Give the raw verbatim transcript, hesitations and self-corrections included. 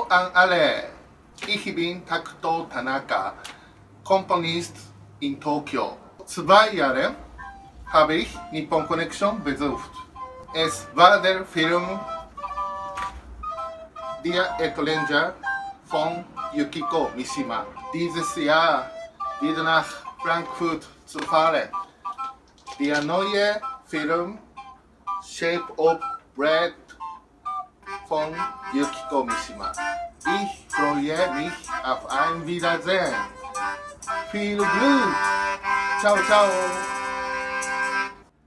an alle. Ich bin Takuto Tanaka, Komponist in Tokio. Zwei Jahre habe ich Nippon Connection besucht. Es war der Film Der Ranger von Yukiko Mishima. Dieses Jahr wieder nach Frankfurt zu fahren. Der neue Film Shape of Bread von Yukiko Mishima. Ich freue mich auf ein Wiedersehen. Viel Glück! Ciao, ciao!